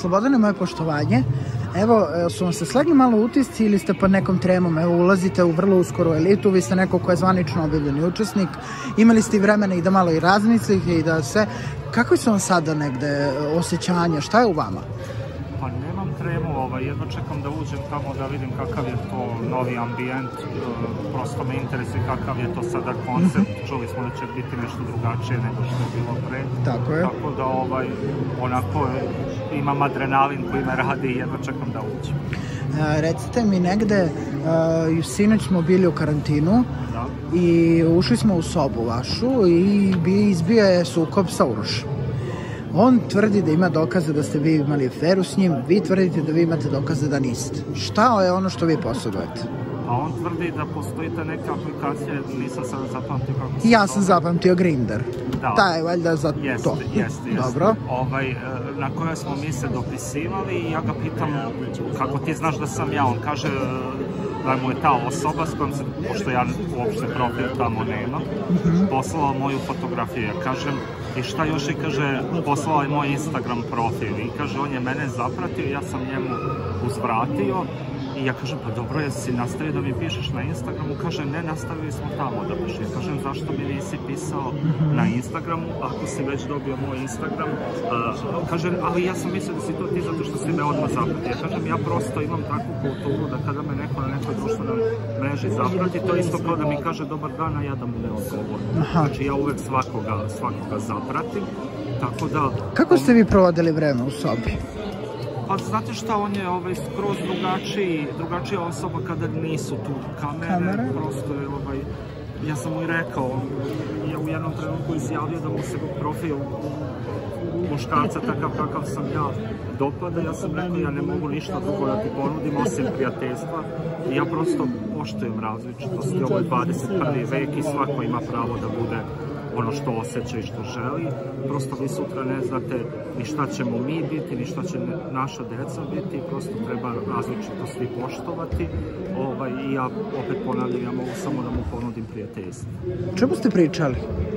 Slobodane, moje poštovanje. Evo, su vam se slegli malo utisci ili ste pod nekom tremom? Evo, ulazite u vrlo uskoru elitu, vi ste neko ko je zvanično objavljeni učesnik. Imali ste i vremena i da malo i razmislite i da sve. Kakvi su vam sada negde osjećanja? Šta je u vama? Pa nemam tremu, jedno čekam da uđem tamo da vidim kakav je to novi ambijent, prosto me interesuje kakav je to sada koncept, čuli smo da će biti nešto drugačije nego što je bilo pre. Tako je. Tako da onako imam adrenalin koji me radi i jedno čekam da uđem. Recite mi negde, sinoć smo bili u karantinu i ušli smo u sobu vašu i izbio je sukob sa Urošem. On tvrdi da ima dokaze da ste vi imali aferu s njim, vi tvrdite da vi imate dokaze da niste. Šta je ono što vi posjedujete? A on tvrdi da postoji ta neka aplikacija, nisam sada zapamtio kako se... Ja sam zapamtio Grindr. Da je valjda za to. Jeste. Dobro. Na kojoj smo mi se dopisivali i ja ga pitam kako ti znaš da sam ja. On kaže da mu je ta osoba s kojom se, pošto ja uopšte profil tamo nemam, poslala moju fotografiju. Ja kažem, i šta još? I kaže, poslala je moj Instagram profil. I kaže, on je mene zapratio, ja sam njemu uzvratio. I ja kažem, pa dobro, jesi nastavio da mi pišeš na Instagramu? Kaže, ne, nastavili smo tamo da pišeš. Ja kažem, zašto mi nisi pisao na Instagramu ako si već dobio moj Instagram? Kažem, ali ja sam mislio da si to ti zato što si me odmah zapratio. Ja kažem, ja prosto imam takvu kulturu da kada me neko na nekoj društvenoj mreži zaprati, to isto kao da mi kaže dobar dan, a ja da mu ne odgovorim. Znači, ja uvek svakoga zapratim, tako da... Kako ste vi provodili vreme u sobi? Pa znate šta, on je skroz drugačija osoba kada nisu tu kamere, prosto je, ja sam mu i rekao, je u jednom trenutku izjavio da mu se profil muškarca takav kakav sam ja dopada, ja sam rekao, ja ne mogu ništa drugo da ti ponudim osim prijateljstva i ja prosto poštujem različitosti, ovo je 21. vek i svako ima pravo da bude ono što osjeća i što želi, prosto vi sutra ne znate ni šta ćemo mi biti, ni šta će naša deca biti, prosto treba različitosti poštovati i ja opet ponavljam, ja mogu samo da mu ponudim prijateljstvo. Čemu ste pričali?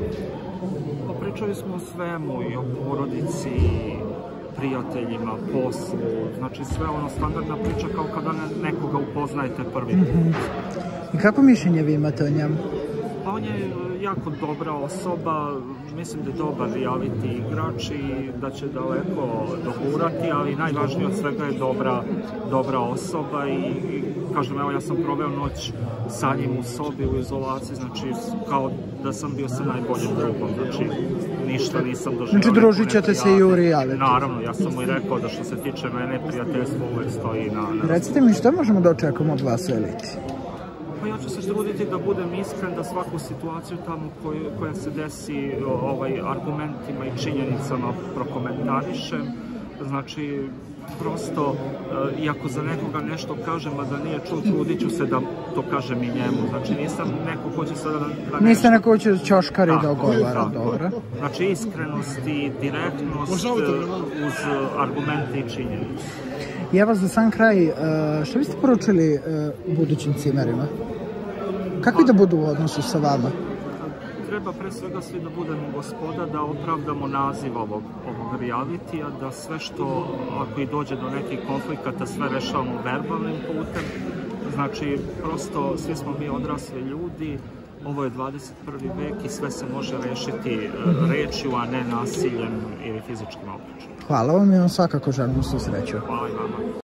Pa pričali smo o svemu, i o porodici, prijateljima, poslu, znači sve ono standardna priča kao kada nekoga upoznajete prvi put. I kako mišljenje vi imate o njemu? Pa on je jako dobra osoba, mislim da je dobar reality igrač i da će daleko dogurati, ali najvažnije od svega je dobra osoba i kažem, evo ja sam proveo noć sa njim u sobi u izolaciji, znači kao da sam bio sa najboljim drugom, znači ništa nisam doživio. Znači družit ćete se i u reality? Naravno, ja sam mu i rekao da što se tiče mene, prijateljstvo uvek stoji na... Recite mi, što možemo da očekamo od vas u eliti? Pa ja ću se truditi da budem iskren, da svaku situaciju tamo koja se desi argumentima i činjenicama prokomentarišem. Znači, prosto, iako za nekoga nešto kažem, a da nije čuo, trudit ću se da to kažem i njemu. Znači, nisam neko ko će sada da nešto... Niste neko ko će ćoškari da ogovara, dobro. Znači, iskrenost i direktnost uz argumente i činjenice. I evo za sam kraj, što biste poručili budućim cimerima? Kakvi da budu u odnosu sa vama? Treba pre svega svi da budemo gospoda, da opravdamo naziv ovog realitija, da sve što, ako i dođe do nekih konflikata, sve rešavamo verbalnim putem. Znači, prosto, svi smo mi odrasli ljudi, ovo je 21. vek i sve se može rešiti rečju, a ne nasiljem ili fizičkim obračunom. Hvala vam i vam svakako želim svu sreću. Hvala i vama.